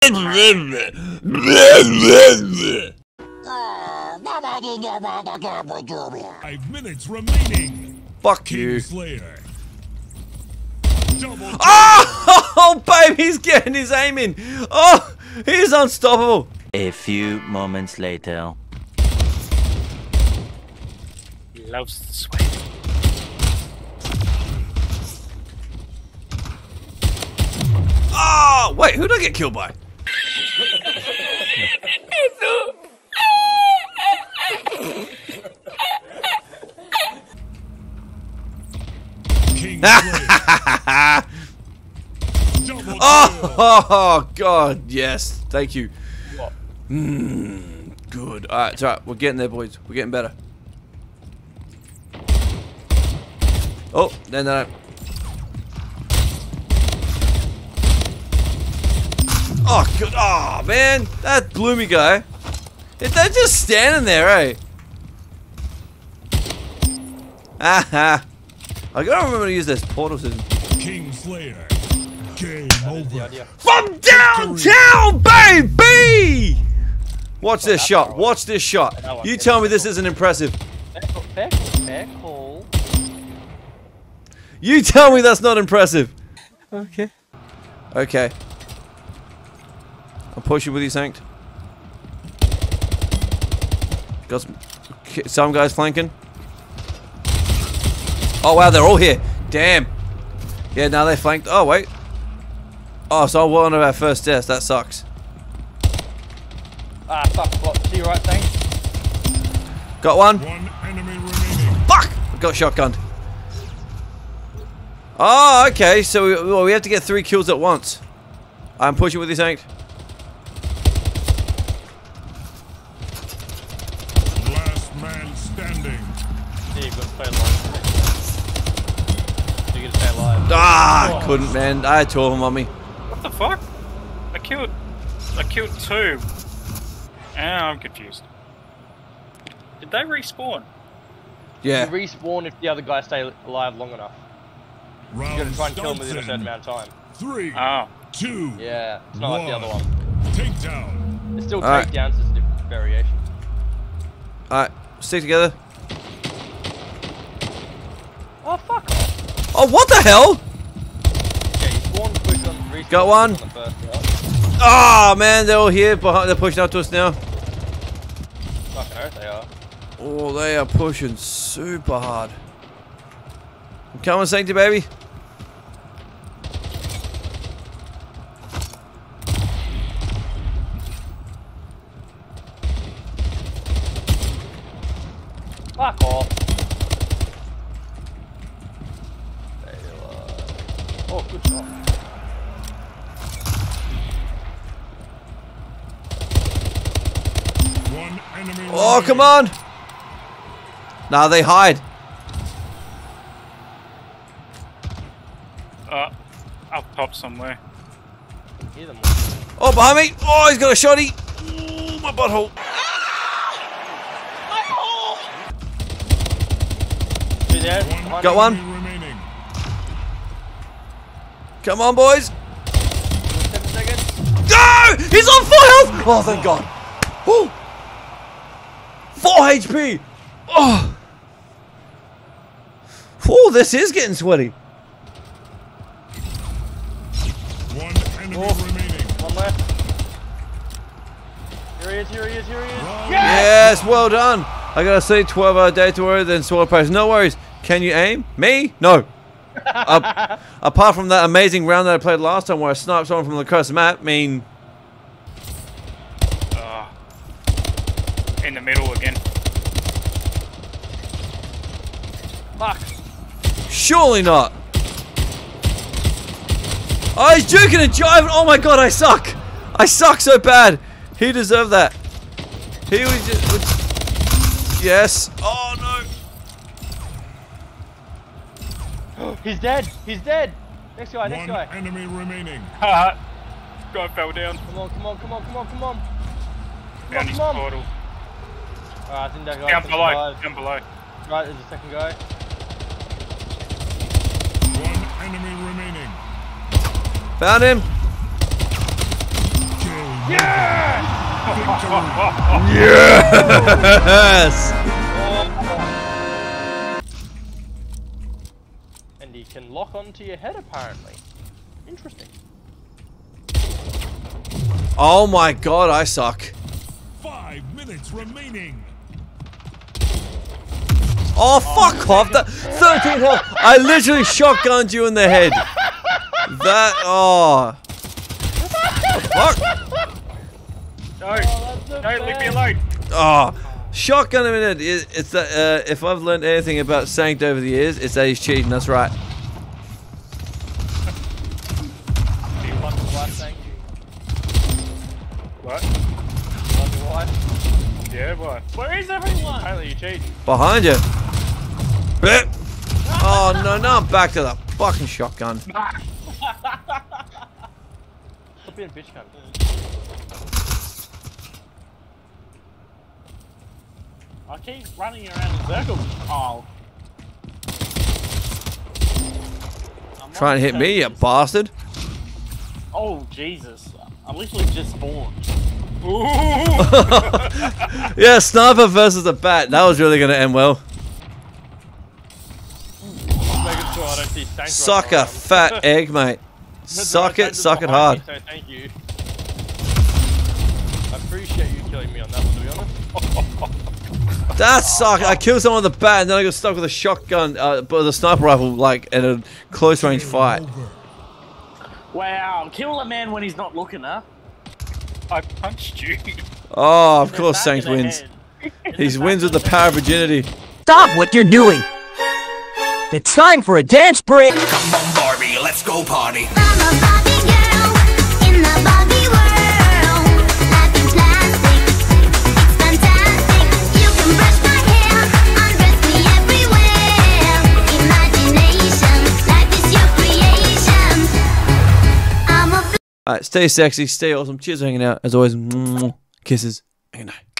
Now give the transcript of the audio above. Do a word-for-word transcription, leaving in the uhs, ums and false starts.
Five minutes remaining. Fuck you. Slayer. Oh, babe, he's getting his aim in. Oh, he's unstoppable. A few moments later. He loves the sweat. Oh, wait, who did I get killed by? King oh, oh, God, yes. Thank you. Mmm, good. Alright, it's alright. We're getting there, boys. We're getting better. Oh, no, no, no. Oh, good. Oh, man. That bloomy guy. If they're just standing there, eh? Aha. I gotta remember to use this portal system. King Slayer. Game over. From downtown, baby! Watch this shot. Watch this shot. You tell me this isn't impressive. Fair call, fair call. You tell me that's not impressive. Okay. Okay. I'll push you with you, Sanct. Got some, some guys flanking. Oh wow, they're all here. Damn. Yeah, now they flanked. Oh wait. Oh, so one of our first deaths. That sucks. Ah, fuck. What? To your right, thanks. Got one. One enemy remaining. Fuck! I got shotgunned. Oh, okay. So we, well, we have to get three kills at once. I'm pushing with you, Sanct. Last man standing. Yeah, you've got to stay alive. You get to stay alive. Ah, Oh. I couldn't, man. I had two of them on me. What the fuck? I killed. I killed two. Ah, I'm confused. Did they respawn? Yeah. You respawn if the other guys stay alive long enough. You Round gotta try and kill them starts within a certain in amount of time. Three, Oh. two, Yeah, it's not like the other one. takedown. It's still Alright. takedowns, it's a different variation. Alright, stick together. Oh, fuck off. Oh, what the hell? Yeah, you spawn, push on, respawn. Got one. On the first round. Oh, man, they're all here. Behind, they're pushing up to us now. Fucking earth they are. Oh, they are pushing super hard. Come on, Sancty, baby. Fuck off. There you are. Oh, good shot. One enemy Oh, remaining. come on. Nah, they hide. Uh, I'll pop somewhere. Hear them. Oh, behind me. Oh, he's got a shotty. Ooh, my butthole. Two there. One Behind Got me. one. enemy remaining. Come on, boys. Seven seconds. No! He's on full health! Oh, thank God. Woo! four H P! Oh! Oh, this is getting sweaty. One enemy Oh. remaining. One left. Here he is, here he is, here he is. Round Yes, well done. I gotta say twelve hour day to worry, then swallow price. No worries. Can you aim? Me? No. uh, apart from that amazing round that I played last time where I sniped someone from the across the map, I mean... Uh, in the middle again. Fuck. Surely not. Oh, he's juking and jiving. Oh my God, I suck. I suck so bad. He deserved that. He was just... Was, yes. Oh no. He's dead. He's dead. Next guy, next One guy. enemy remaining. Haha. Guy fell down. Come on, come on, come on, come on, come on. Found his come on. portal. Alright, I think that guy Down can below. survive. Down below. Right, there's a second guy. One enemy remaining. Found him. Game Yes! And you can lock onto your head apparently. Interesting. Oh my god, I suck. Five minutes remaining. Oh, fuck off! That thirteen health! I literally shotgunned you in the head! That. Oh. Fuck! No, Oh, that's the no, leave me best. alone. Oh. Shotgun him in the head. It's that, uh, if I've learned anything about Sanct over the years, it's that he's cheating, that's right. Do you want the wife saying What? you want your wife? Yeah, what? Where is everyone? Apparently you cheating. Behind you. Blip. Oh no, now I'm back to the fucking shotgun. Stop being a bitch cunt. I keep running around in circles. Oh. I'm Trying to hit me, you this. bastard. Oh, Jesus. I literally just spawned. Yeah, sniper versus a bat. That was really going to end well. Just making sure I don't see stank Suck running a around. fat egg, mate. That's Suck right, it, Santa's suck it behind hard. me, so thank you. I appreciate you killing me on that one, to be honest. That sucked. I killed someone with a bat and then I got stuck with a shotgun, uh, but with a sniper rifle, like, in a close range fight. Wow, kill a man when he's not looking, huh? I punched you. Oh, of In the course, back Sanct of the wins. head. In He the wins back with the of the power of head. virginity. Stop what you're doing! It's time for a dance break! Come on, Barbie, let's go party. I'm a Barbie girl in the Barbie world. Life is plastic, it's fantastic. You can brush my hair, undress me everywhere. Imagination, life is your creation. I'm a Alright, stay sexy, stay awesome. Cheers for hanging out. As always, kisses and good night.